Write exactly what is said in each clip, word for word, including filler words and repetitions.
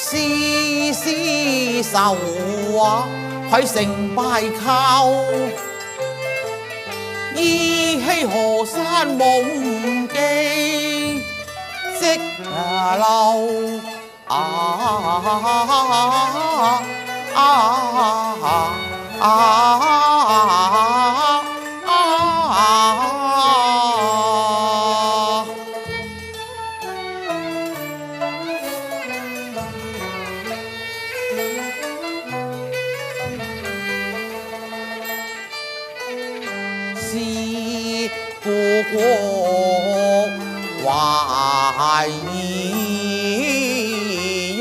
丝丝愁啊，愧成败寇。依稀河山夢記，即流啊啊啊！是故國懷憂，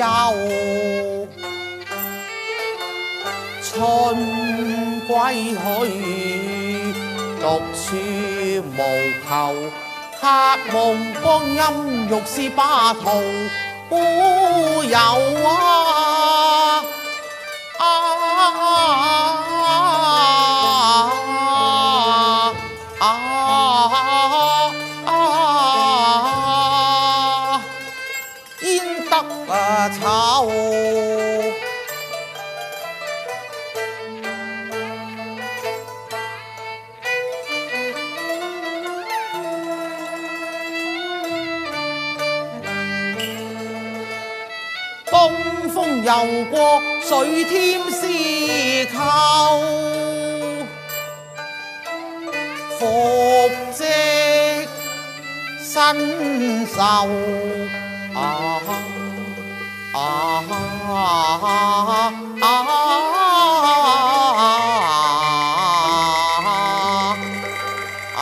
春歸去，獨處無求，客夢光陰欲是巴圖烏有啊！啊啊啊！焉得醜？東風遊過，水添絲扣。復織新愁啊啊啊啊！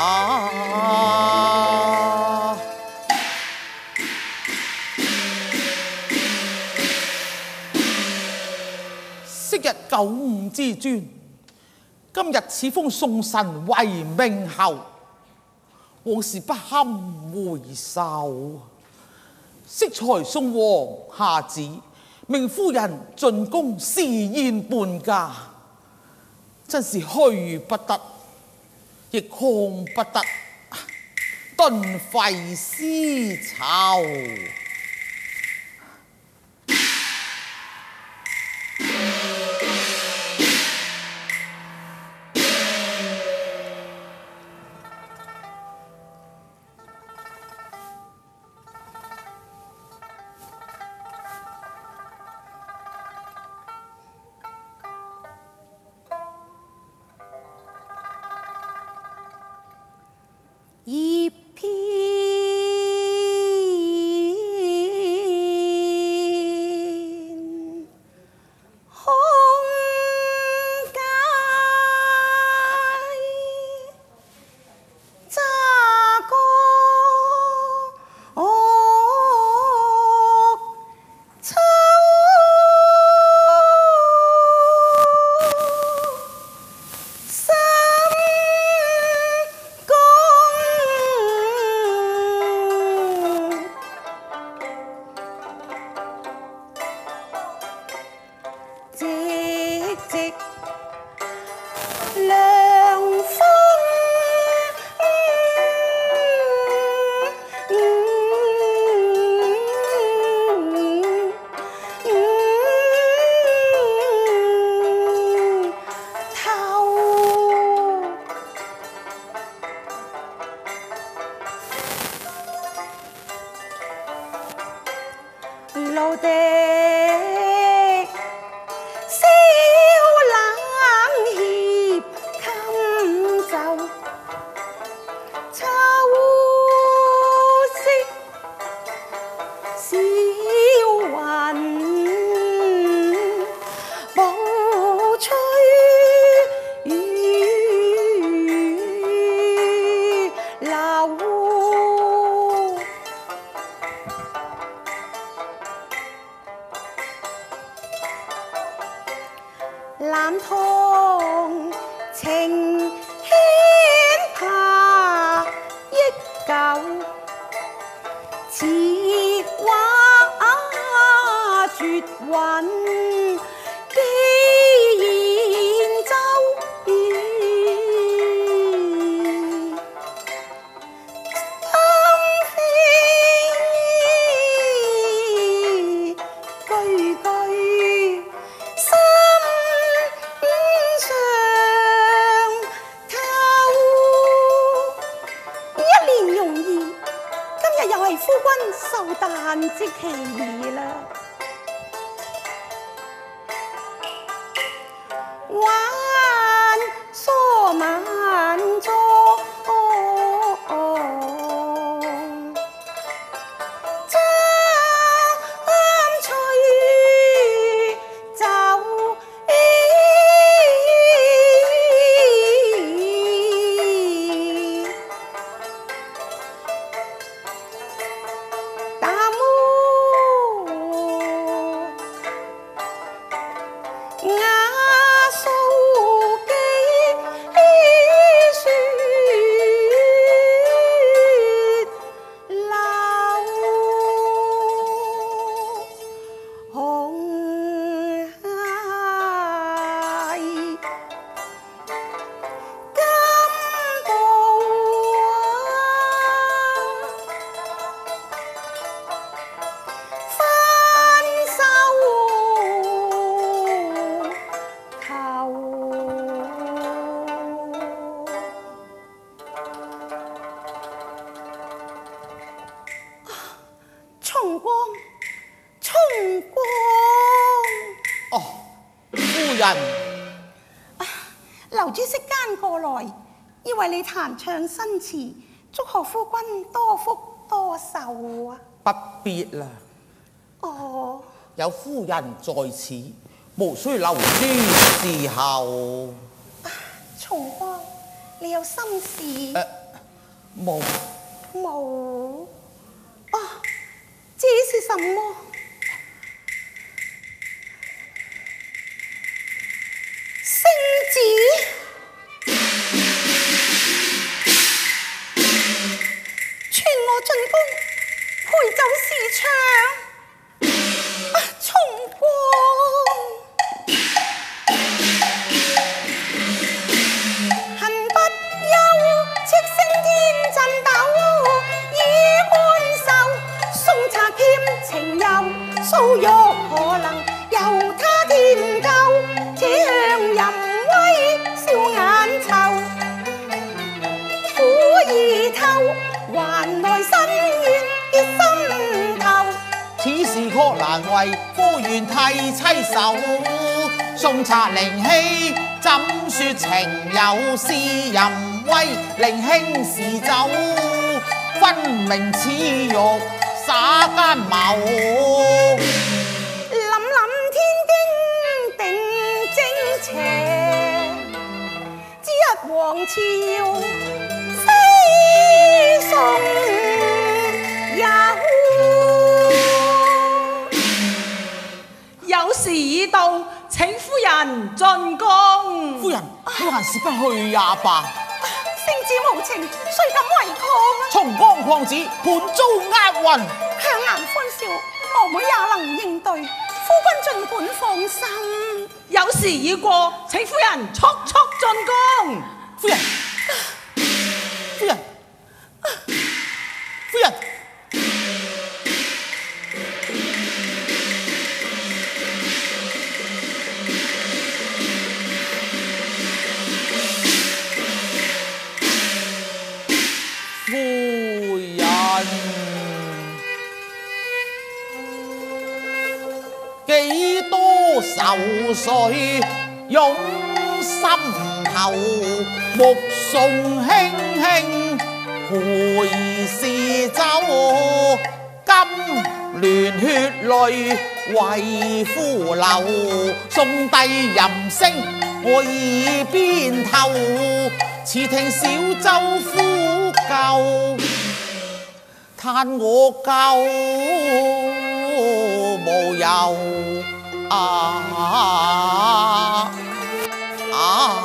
昔日九五之尊，今日此封送神為明后，往事不堪回首。適才送皇下旨，命夫人進宮試宴伴駕，真是去不得，亦抗不得，頓費絲綢。 一片空街，乍過秋，心涼風，透路地。南塘情牽下憶舊，似畫絕韻寄延州。今非句句了。万所满座，怎吹奏意？大幕雅素记说老红爱金宝分手求重光，重光。 哦，夫人， 留珠息間過來，以為你彈唱新詞，祝賀夫君多福多壽啊！ 不必啦， 哦， 有夫人在此，無需留珠伺候。 重光，你有心事？ 誒，冇。 冇。啊，這是什麼？聖旨。傳我進宮陪奏時唱。啊，重光。恨不休，戚升天震斗，以半壽。送茶欠情友，素玉可能由他添夠。這向淫威笑眼愁，苦意透，還來新怨結心頭。 此事確難為夫緣替妻手，送茶靈氣怎說情有是淫威，靈兄是酒，分明似玉灑奸謀。 凛凛天經定正邪，知日王朝非宋有。 有時已到，請夫人進宮。 夫人，你還是不去也罷。 聖旨無情，誰敢違抗啊？ 重光曠子，盤遭厄運。 強顏歡笑，娥妹也能應對。夫君儘管放心。 有時已過，請夫人速速進宮。 夫人，夫人，夫人。夫人，幾多愁緒湧心頭，目送輕輕回視走，金鑾血淚為夫流，送帝吟聲我耳邊透，似聽小舟呼救，嘆我救無由啊啊！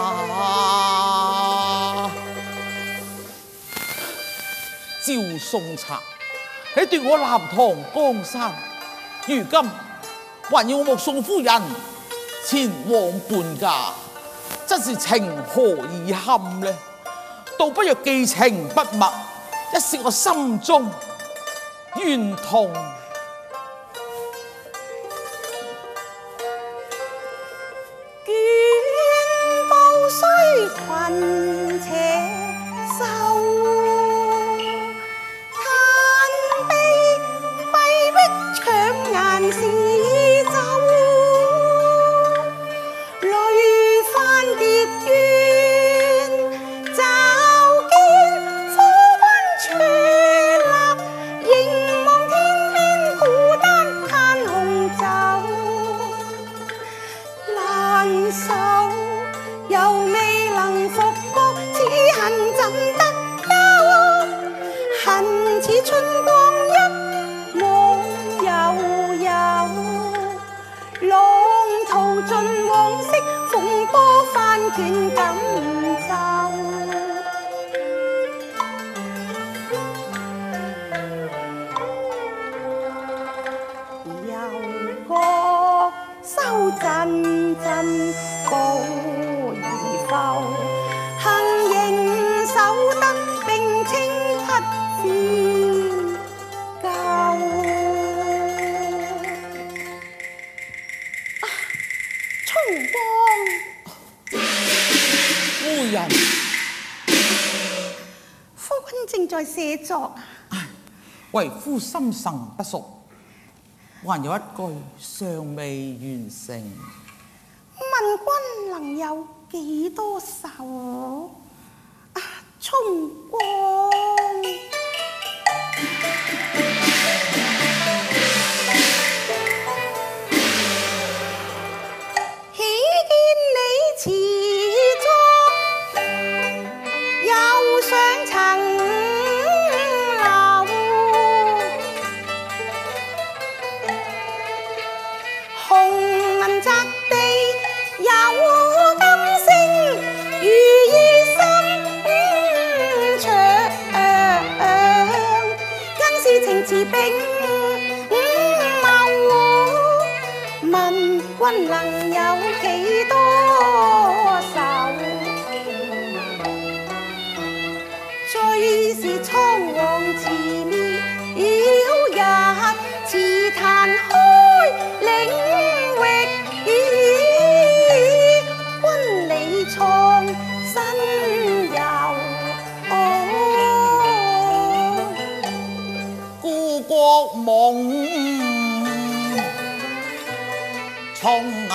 趙宋賊，你奪我南唐江山，如今還要我目送夫人前往伴嫁，真是情何以堪呢？倒不如寄情不默，一泄我心中怨痛。 卷布雖群且瘦，嘆悲閉壁強顏是走，累翻跌冤，就見夫君處立，凝望天邊孤單嘆紅酒，難受又未能復覺，此恨怎得休？恨似春光一往悠悠，浪淘盡往昔風波翻捲錦繡。又覺收陣陣步而浮，幸仍守得冰清不沾舊。啊，春光， 夫人， 夫君正在寫作。 為夫心神不熟，還有一句尚未完成。 問君能有幾多首？啊，春光。喜見你詞作又上層樓，紅銀擲地有金星，如意心腸，更是情詞並茂。問君能有幾多首？最是蒼黃辭妙日，詞壇開領域，君你創新遊。 故國夢從雅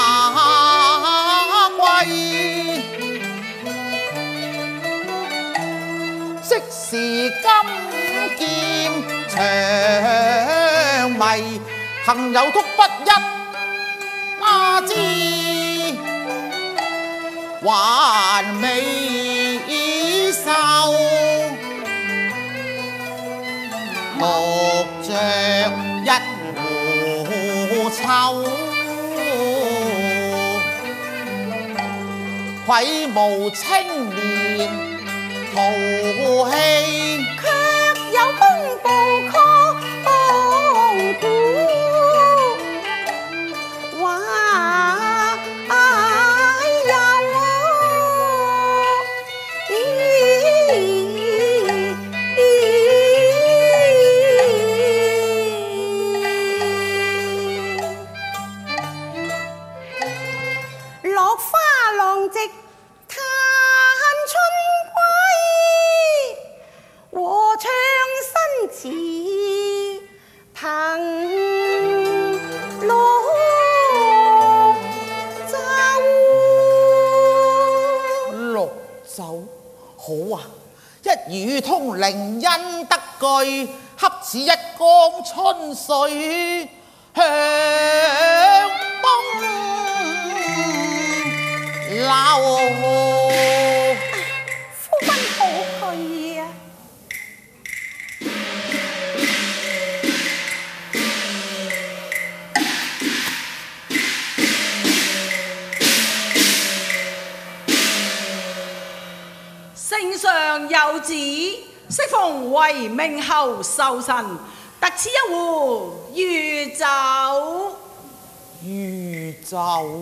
歸，昔時金劍長迷，幸有突不一阿枝，還未收。木著一壺臭，愧無青年豪氣， 卻有風暴抗鼓。哇！哎呀！咦落花浪藉嘆春歸，和唱新詞憑綠洲。 綠酒好啊，一語通靈恩得句，恰似一江春水向東流。 夫君好去啊！ 聖上有旨，適逢為明后壽辰，特此一壺御酒。 御酒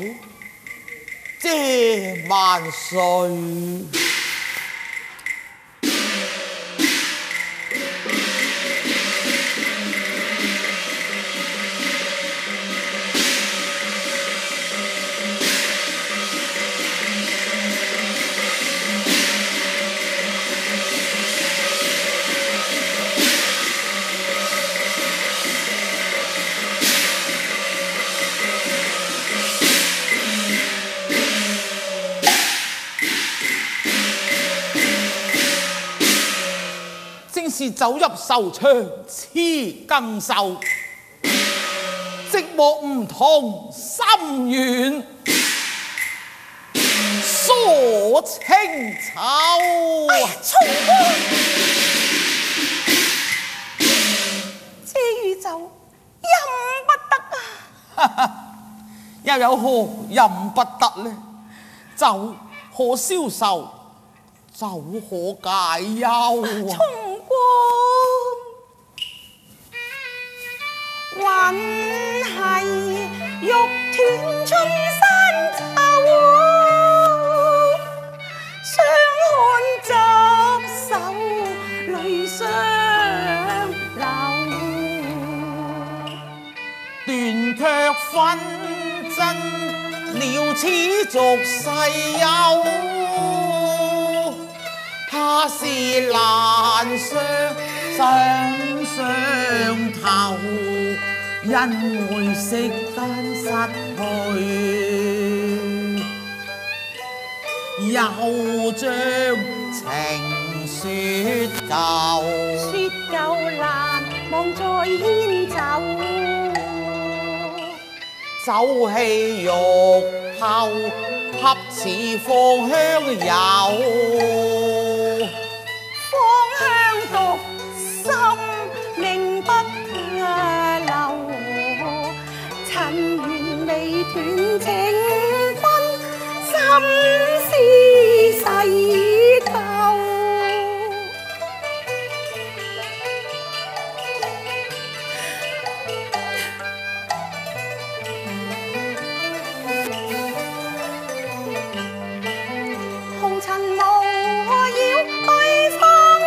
謝萬歲。 是走入愁腸痴更愁，寂寞唔同心願鎖清愁。 哎呀，聰哥，這宇宙飲不得啊！ 又有何飲不得呢？酒可消愁，酒可解憂啊！ 聰哥，還係欲斷春山秋，相看執手，淚相流。 斷卻紛爭了此俗世憂，怕是難相想相投，因會息間失去，又將情説舊， 説舊難忘再牽走。 酒氣欲透，恰似芳香油， 芳香獨心命不留，塵緣未斷情分，心思細透。紅塵無擾對方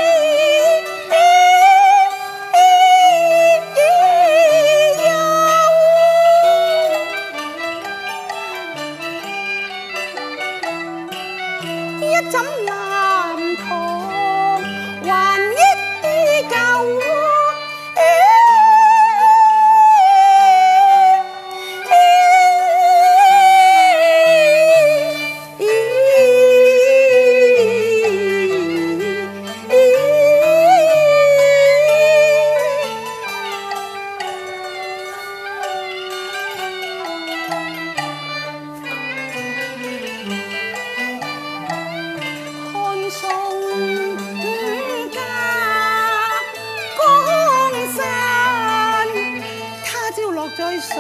一枕南塘還憶舊。在誰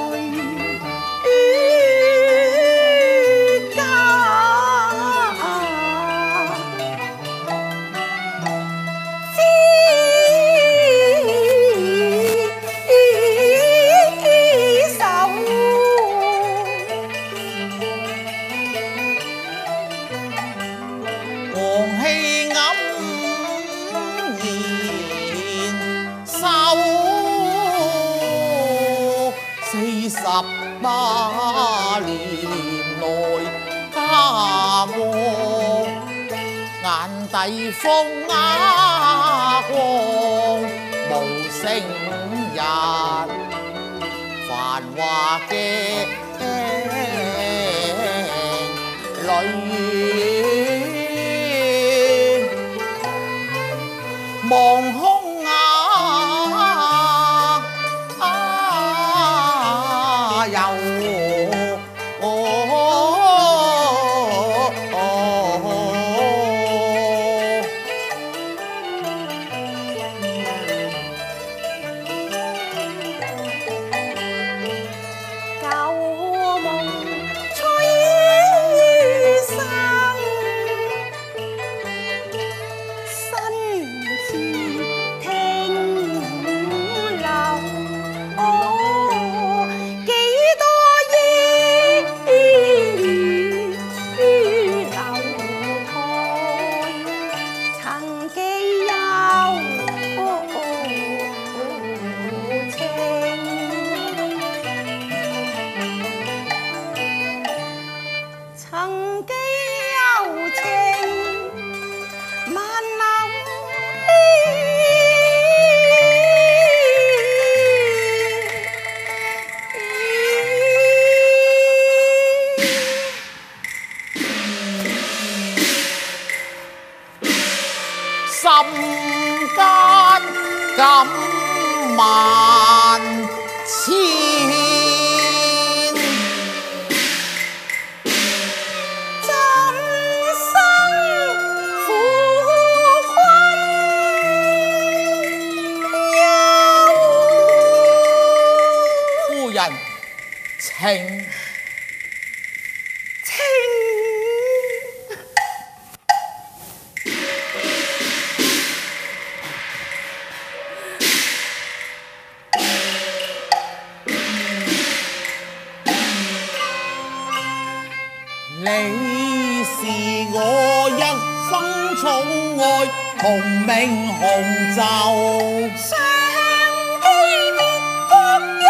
於家？知手黃氣黯然收。四十八年來家我眼底風啞光，無聲日繁華嘅裏，望空舊人，請請你是我一生寵愛，同名紅袖。 相機滅國憂，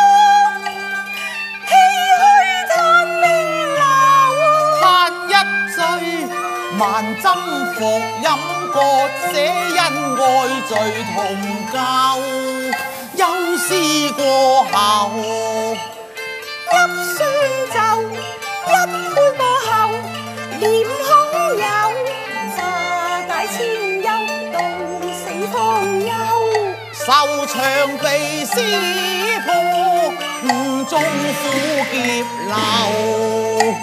唏噓嘆名流。 嘆一醉，萬針服飲過，這恩愛罪同舊。憂思過後， 一酸酒，一杯過後，臉空有沙大千憂，到死方休。 愁長被撕破，中苦澀流。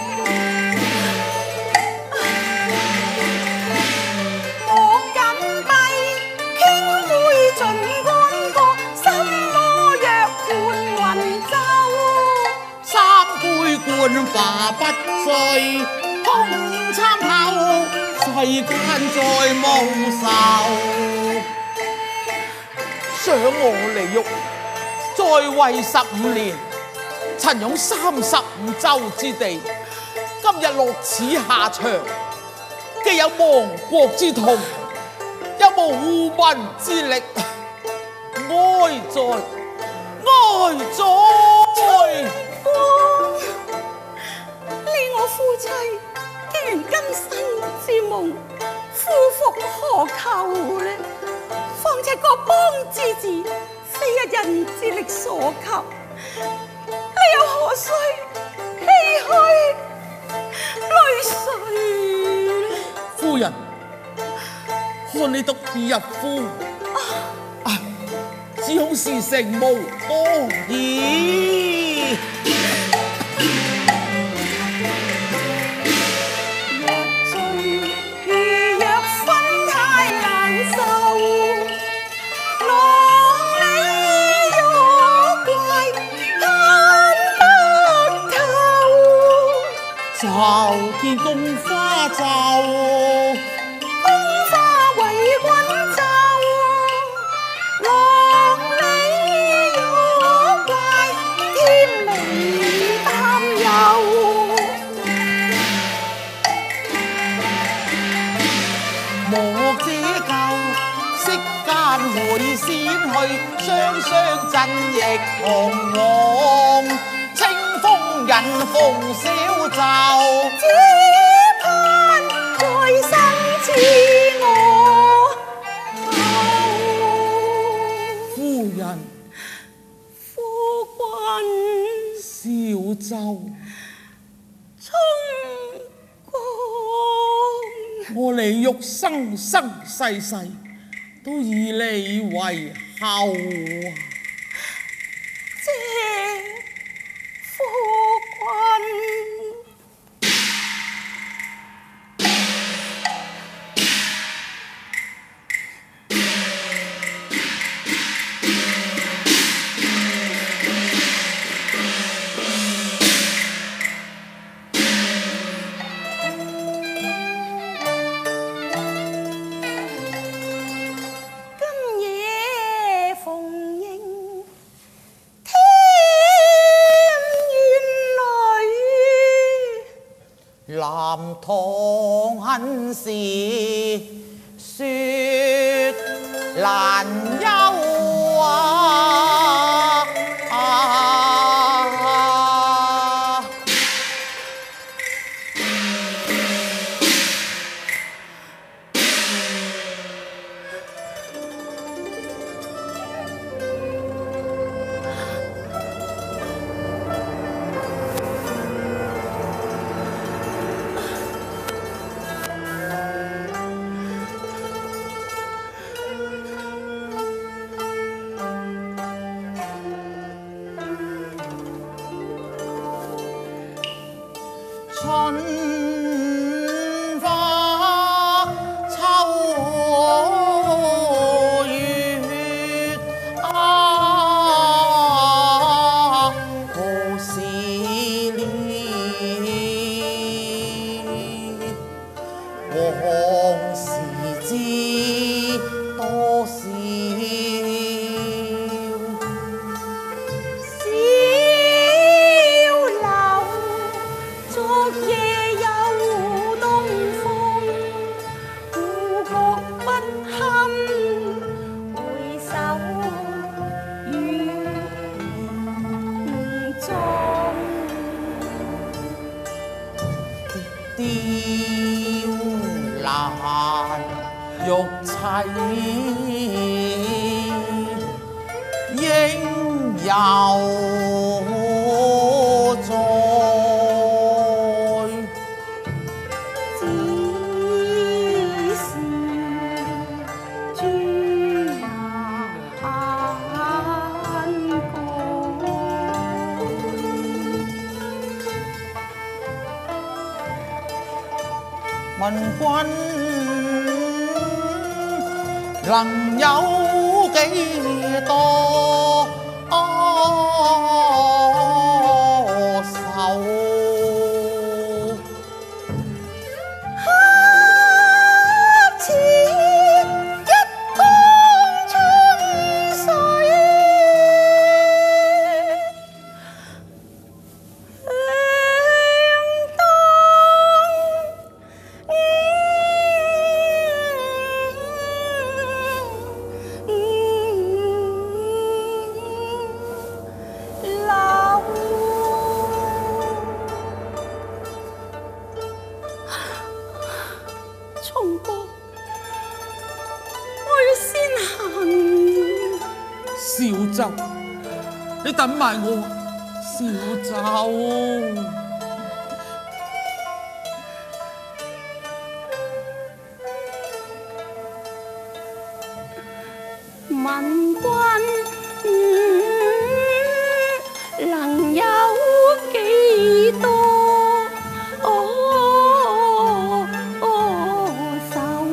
莫緊閉，傾杯盡乾戈，心魔若換雲舟。 三杯灌化不醉，空參透，世間再無愁。想我離獄，在位十五年，曾擁三十五州之地，今日落此下場，既有亡國之痛，又無護民之力，哀哉哀哉！ 你我夫妻既然今生之夢，夫復何求呢？況且各邦之治，非一人之力所及，你又何須唏噓淚垂呢？ 夫人，看你獨入夫，唉，只恐是成無多義。就見宮花袖， 宮花為君奏，郎你若怪，添眉擔憂。 莫這舊息間回先去，雙雙振翼彷徨。清風引鳳小奏， 只盼來生似我後。 夫人， 夫君小奏， 充公。 我離獄生生世世，都以你為後啊！ 夫君，今夜逢迎天南唐恨事説難休啊！啊春花秋月啊， 中， 雕欄玉砌，應猶在。 只是朱顏問君能有幾多愁？ 恰似一江春水，兩當松哥，我要先行。 小周，你等埋我，小周。 問君能有幾多愁？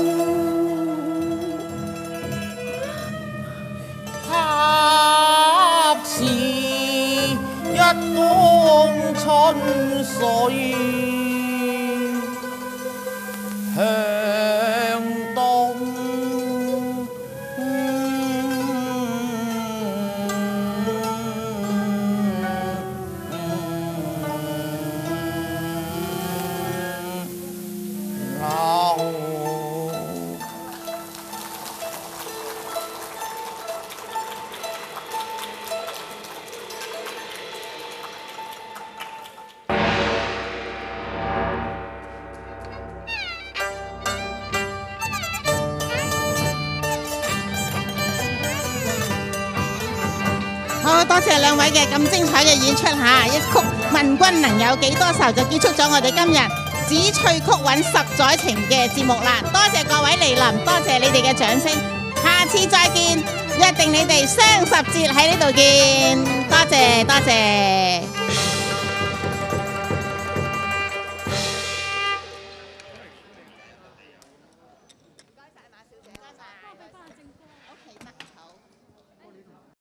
恰似一江春水向東。 好多謝兩位嘅咁精彩嘅演出嚇，一曲問君能有幾多愁就結束咗我哋今日紫翠曲韻十載情嘅節目啦。多謝各位蒞臨，多謝你哋嘅掌聲，下次再見，約定你哋雙十節喺呢度見，多謝多謝。